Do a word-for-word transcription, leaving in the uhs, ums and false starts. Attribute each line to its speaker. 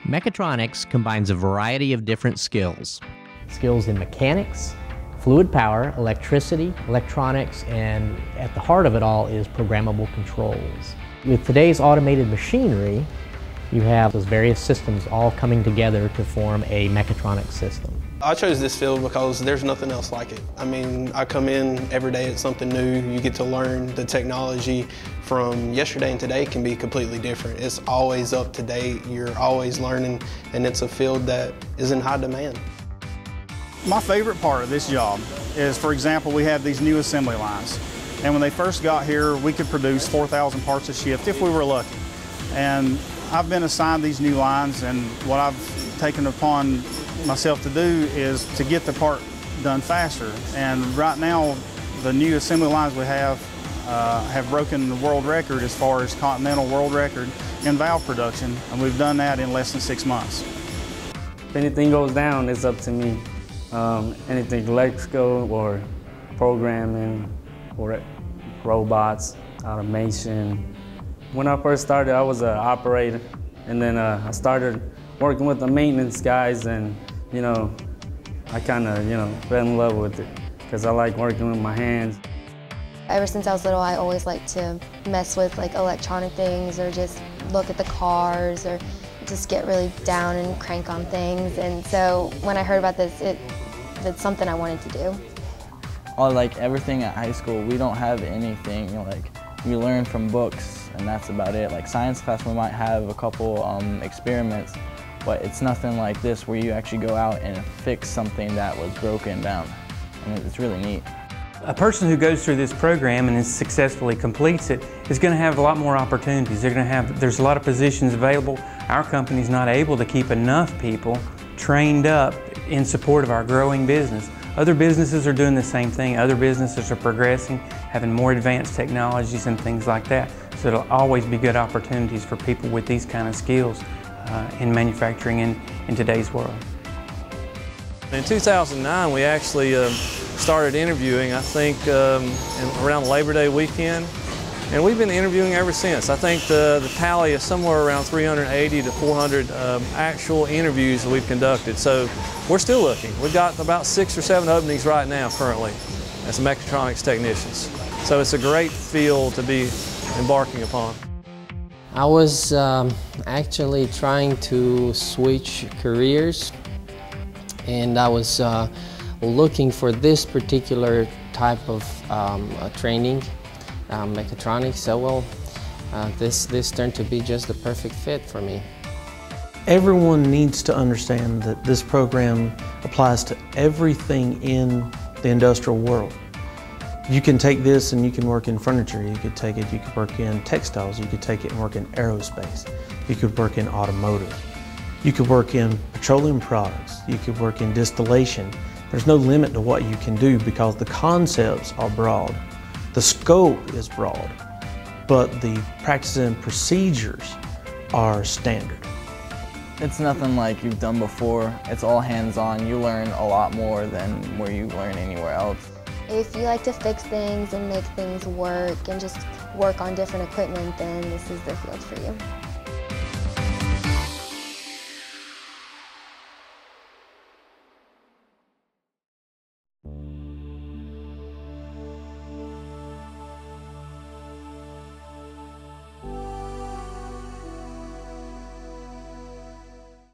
Speaker 1: Mechatronics combines a variety of different skills.
Speaker 2: Skills in mechanics, fluid power, electricity, electronics, and at the heart of it all is programmable controls. With today's automated machinery, you have those various systems all coming together to form a mechatronics system.
Speaker 3: I chose this field because there's nothing else like it. I mean, I come in every day at something new. You get to learn the technology from yesterday and today can be completely different. It's always up to date. You're always learning, and it's a field that is in high demand.
Speaker 4: My favorite part of this job is, for example, we have these new assembly lines. And when they first got here, we could produce four thousand parts a shift if we were lucky. And I've been assigned these new lines, and what I've taken upon myself to do is to get the part done faster. And right now, the new assembly lines we have uh, have broken the world record as far as continental world record in valve production, and we've done that in less than six months.
Speaker 5: If anything goes down, it's up to me. Um, anything electrical or programming or robots, automation. When I first started, I was an operator, and then uh, I started working with the maintenance guys, and you know, I kind of you know fell in love with it because I like working with my hands.
Speaker 6: Ever since I was little, I always liked to mess with like electronic things or just look at the cars or just get really down and crank on things. And so when I heard about this, it it's something I wanted to do.
Speaker 7: All like everything at high school, we don't have anything, you know, like we learn from books and that's about it. Like science class, we might have a couple um, experiments, but it's nothing like this where you actually go out and fix something that was broken down. I mean, it's really neat.
Speaker 8: A person who goes through this program and successfully completes it is going to have a lot more opportunities. They're going to have, there's a lot of positions available. Our company's not able to keep enough people trained up in support of our growing business. Other businesses are doing the same thing. Other businesses are progressing, having more advanced technologies and things like that. So it'll always be good opportunities for people with these kind of skills uh, in manufacturing in, in today's world.
Speaker 9: In two thousand nine, we actually um, started interviewing, I think, um, in, around Labor Day weekend. And we've been interviewing ever since. I think the, the tally is somewhere around three hundred eighty to four hundred um, actual interviews that we've conducted. So we're still looking. We've got about six or seven openings right now currently as mechatronics technicians. So it's a great field to be embarking upon.
Speaker 10: I was um, actually trying to switch careers, and I was uh, looking for this particular type of um, uh, training. Um, mechatronics, so well, uh, this, this turned to be just the perfect fit for me.
Speaker 11: Everyone needs to understand that this program applies to everything in the industrial world. You can take this and you can work in furniture, you could take it, you could work in textiles, you could take it and work in aerospace, you could work in automotive, you could work in petroleum products, you could work in distillation. There's no limit to what you can do because the concepts are broad. The scope is broad, but the practices and procedures are standard.
Speaker 7: It's nothing like you've done before. It's all hands-on. You learn a lot more than where you learn anywhere else.
Speaker 6: If you like to fix things and make things work and just work on different equipment, then this is the field for you.